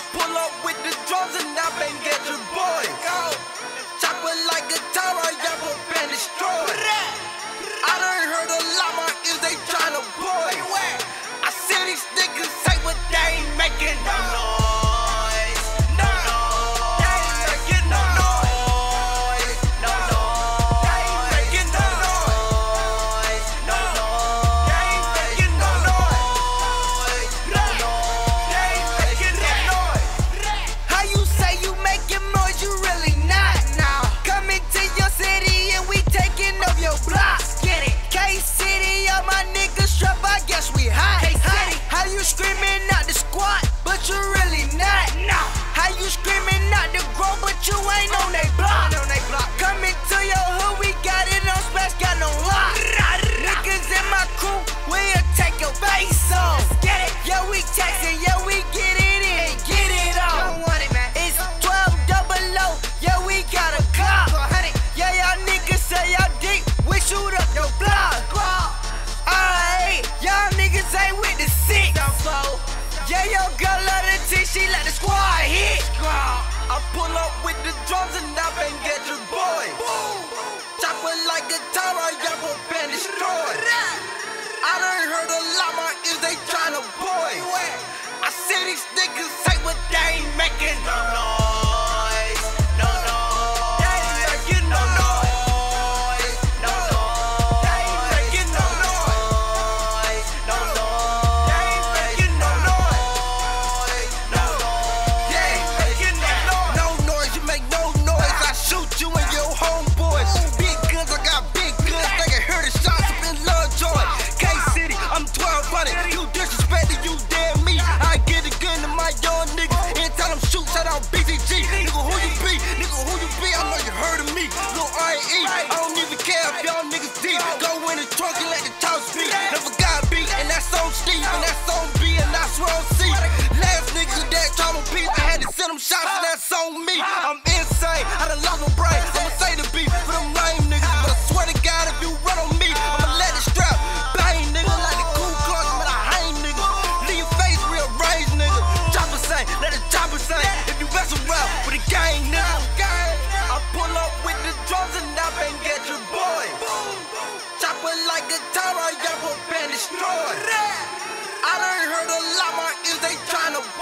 pull up with the drums and I bang at your boys. Chop it like a tower, y'all gon' bend destroy. I done heard a lot more is they tryna boy. I see these niggas say what they ain't making no noise. No noise. They ain't making no noise. No noise. They ain't making no noise. No noise. They ain't making no noise. No noise. They ain't making no noise. How you say you making noise? You really not now. Coming to your city and we taking up your block. Get it? K-City, all my niggas trap. I guess we hot. How you screaming out the squad, but you really not? No. How you screaming out the grow, but you ain't on they block? Coming to your hood, we got it on splash, got no lock. Niggas in my crew, we'll take your face off. Get it? Yeah, we taxing, yeah, we get it in, get it on. It's 1200, yeah, we got a clock. Yeah, y'all niggas say y'all deep, we shoot up your block. Alright, y'all niggas ain't with the six. Yeah, your girl love the T, she let the squad hit. I pull up with the drums and I bang at your boy. Chop it like a tower, y'all gon' bend destroy. I done heard a lot more is they tryna boy. I see these niggas say what they ain't making no noise. No noise. They ain't making no noise. No noise. They ain't making no noise. No noise. They ain't making no noise. No noise. They ain't making no noise. No noise, you make no noise. I shoot you and your homeboys. Big guns, I got big guns. They can hear the shots up in Lovejoy. K-City, I'm 1200. You disrespected, you damn me. I get a gun to my young niggas and tell them shoot, shout out BTG. Nigga, who you be? Nigga, who you be? I know you heard of me. Lil R.A.E. I don't even care if y'all niggas deep. Go in the trunk and let the top speak. Never got beat, and that's on Steve, and that's on B, and that's where on C. Last niggas that tried my beat, I had to send them shots, and that's on me. I'm insane, I done lost my brain. I'ma say the beat for them lame niggas, but I swear to God, if you run on me, I'ma let it strap. Bang, nigga, like the Ku Klux, but I hang, nigga. Leave your face rearranged, nigga. Chopper say, let the chopper say. If you mess around with the gang, nigga. I pull up with the drums and I bang at your boy. Chop it like a tower, y'all gon' bend destroy. I done heard a lot more is they tryna